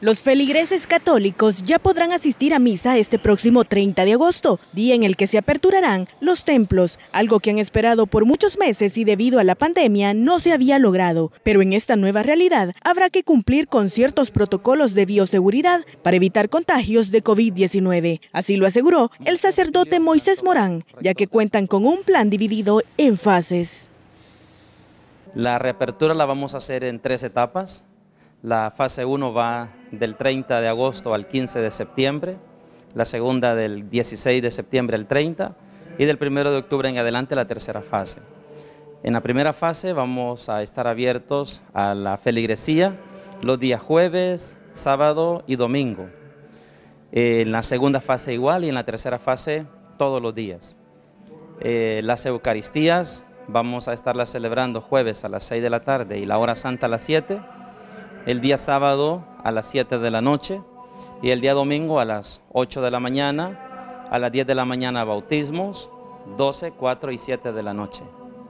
Los feligreses católicos ya podrán asistir a misa este próximo 30 de agosto, día en el que se aperturarán los templos, algo que han esperado por muchos meses y debido a la pandemia no se había logrado. Pero en esta nueva realidad habrá que cumplir con ciertos protocolos de bioseguridad para evitar contagios de COVID-19. Así lo aseguró el sacerdote Moisés Morán, ya que cuentan con un plan dividido en fases. La reapertura la vamos a hacer en 3 etapas. La fase 1 va del 30 de agosto al 15 de septiembre, la segunda del 16 de septiembre al 30 y del 1 de octubre en adelante la tercera fase. En la primera fase vamos a estar abiertos a la feligresía los días jueves, sábado y domingo. En la segunda fase igual y en la tercera fase todos los días. Las Eucaristías vamos a estarlas celebrando jueves a las 6 de la tarde y la hora santa a las 7. El día sábado a las 7 de la noche y el día domingo a las 8 de la mañana, a las 10 de la mañana bautismos, 12, 4 y 7 de la noche.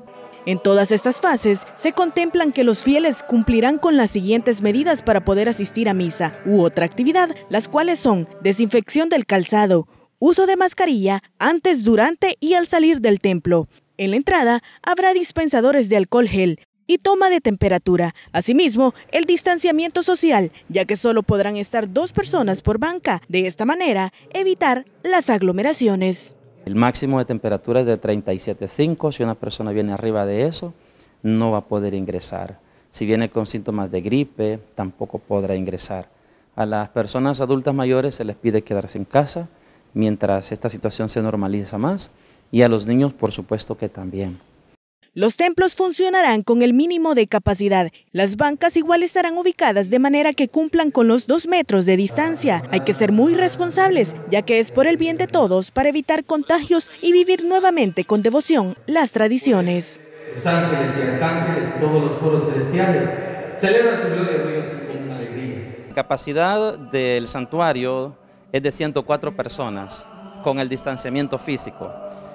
En todas estas fases se contemplan que los fieles cumplirán con las siguientes medidas para poder asistir a misa u otra actividad, las cuales son desinfección del calzado, uso de mascarilla antes, durante y al salir del templo. En la entrada habrá dispensadores de alcohol gel y toma de temperatura. Asimismo, el distanciamiento social, ya que solo podrán estar 2 personas por banca. De esta manera, evitar las aglomeraciones. El máximo de temperatura es de 37,5. Si una persona viene arriba de eso, no va a poder ingresar. Si viene con síntomas de gripe, tampoco podrá ingresar. A las personas adultas mayores se les pide quedarse en casa mientras esta situación se normaliza más, y a los niños, por supuesto que también. Los templos funcionarán con el mínimo de capacidad. Las bancas igual estarán ubicadas de manera que cumplan con los 2 metros de distancia. Hay que ser muy responsables, ya que es por el bien de todos para evitar contagios y vivir nuevamente con devoción las tradiciones. Los ángeles y arcángeles y todos los coros celestiales celebran tu gloria, Dios, con una alegría. La capacidad del santuario es de 104 personas con el distanciamiento físico.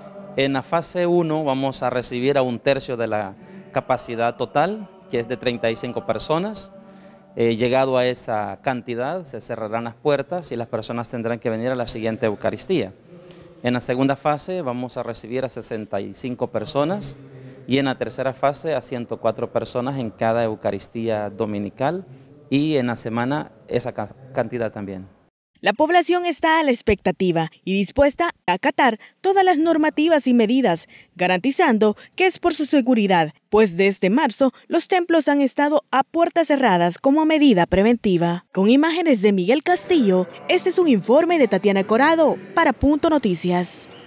En la fase 1 vamos a recibir a 1/3 de la capacidad total, que es de 35 personas. Llegado a esa cantidad, se cerrarán las puertas y las personas tendrán que venir a la siguiente Eucaristía. En la segunda fase vamos a recibir a 65 personas y en la tercera fase a 104 personas en cada Eucaristía dominical y en la semana esa cantidad también. La población está a la expectativa y dispuesta a acatar todas las normativas y medidas, garantizando que es por su seguridad, pues desde marzo los templos han estado a puertas cerradas como medida preventiva. Con imágenes de Miguel Castillo, este es un informe de Tatiana Corado para Punto Noticias.